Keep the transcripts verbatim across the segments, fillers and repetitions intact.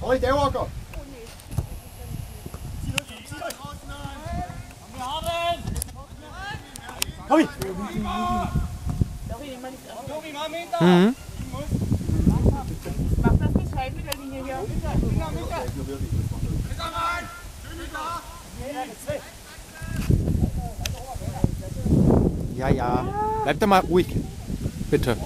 Oi, der Walker! Hoi! Mhm. Mach das nicht halb mit der Linie hier. Ja, ja. Bleib doch mal ruhig. Bitte.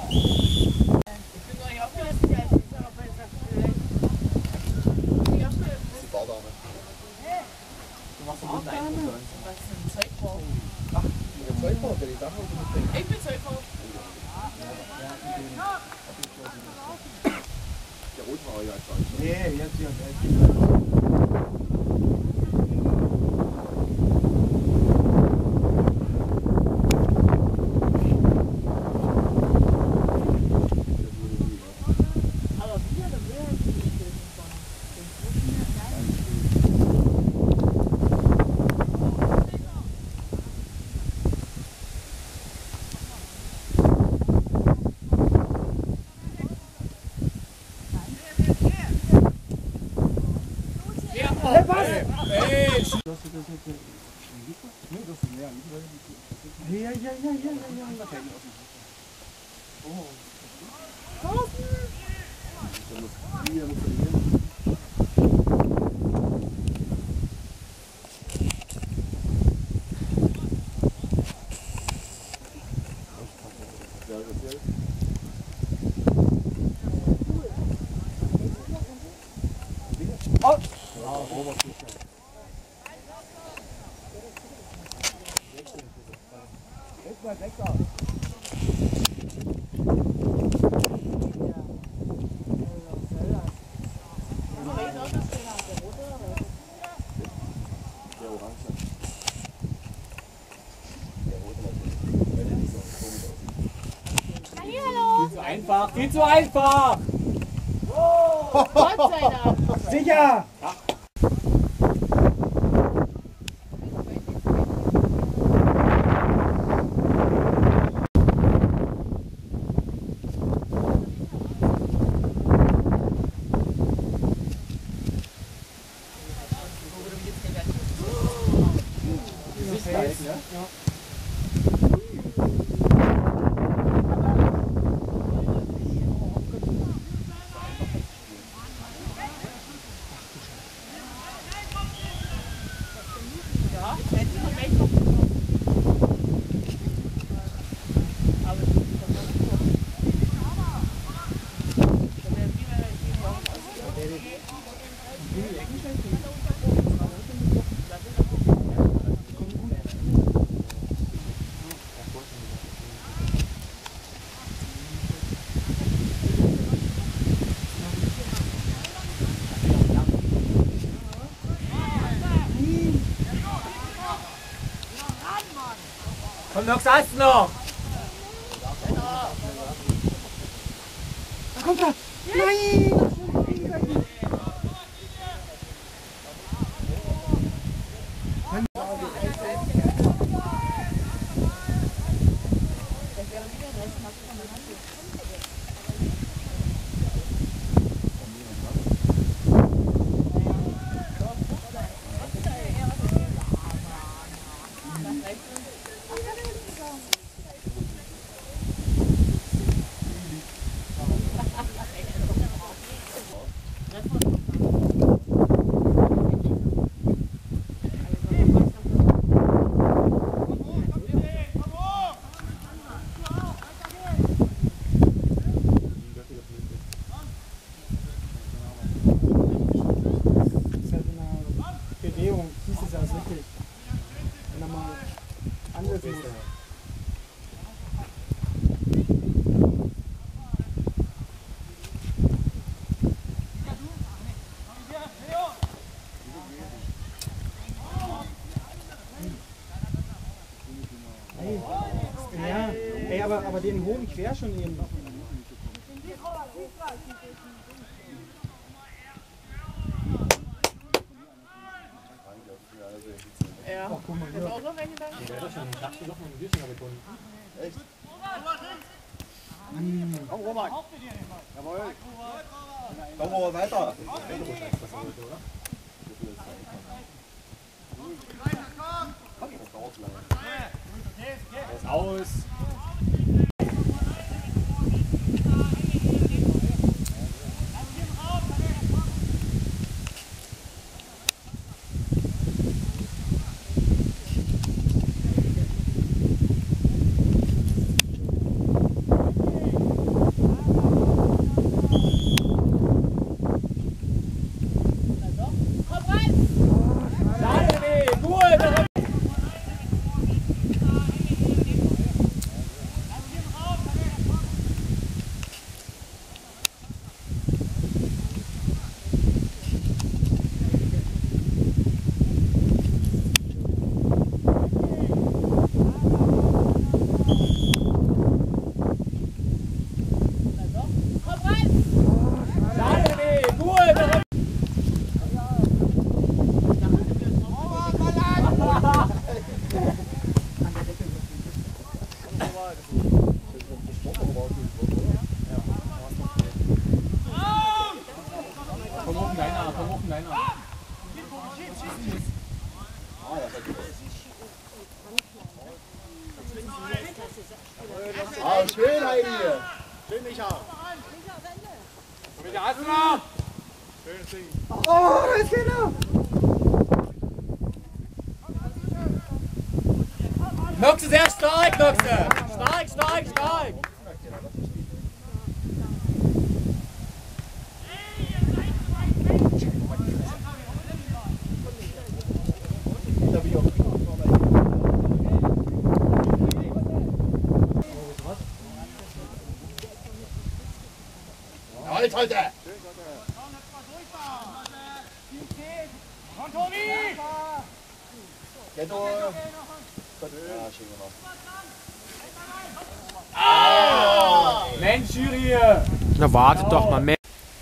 Ich bin Zeugfrau. Der Rot war ja jetzt. Nee, jetzt hier. Ja, ja, ja, ja, ja, ja. Oh. Hallo. Zu einfach, viel zu einfach! Gott sei Dank. Sicher! Komm noch, Satz noch! Da kommt er! Nein! Bewegung, hieß es ja wirklich. Wenn er mal ansetzen muss. Hey. Ja, ey, aber, aber den hohen Quer schon eben. Ja. Ach, guck mal hier. Auch noch welche da? Ja, das schon. Ich dachte doch mal ein bisschen gefunden. Echt? Mm. Komm, Roman! Jawohl! Dauer weiter. Aus. Komm oben deiner, komm oben deiner. Ah, schön, Heidi. Schön, Micha. Mit der Asma! Oh, da ist keiner! Noxe sehr stark, Noxe! Stark, stark, stark! Halt, halt! Ghetto! Ja, schön gemacht. Ah! Mensch, Jury! Na wartet doch mal, Mensch.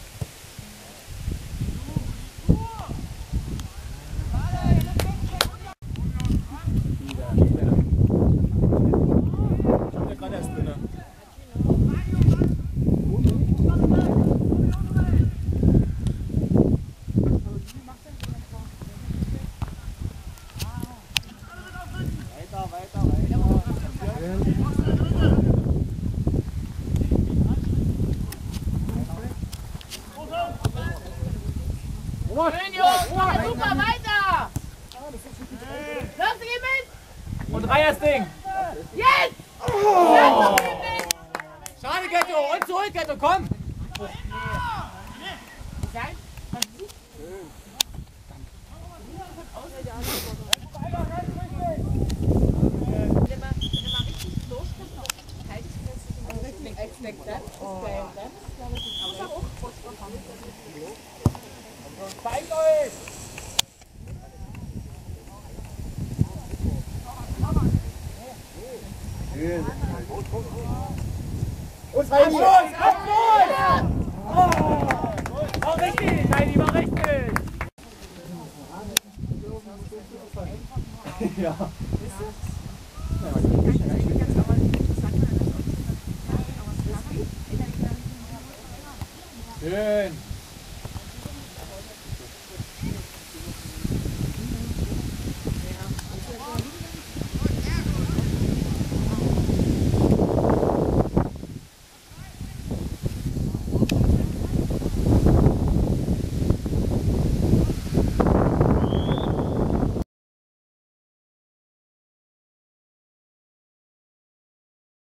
Schön, Jungs. Super, weiter. Lass ihn mit. Und Dreiersding! Jetzt. Oh. Schade, Ghetto! Und zurück, Ghetto, komm! Zeigt euch! Schön. Und Heidi! Abschluss! Abschluss! Oh! War richtig, Heidi, war richtig! Ja. Schön!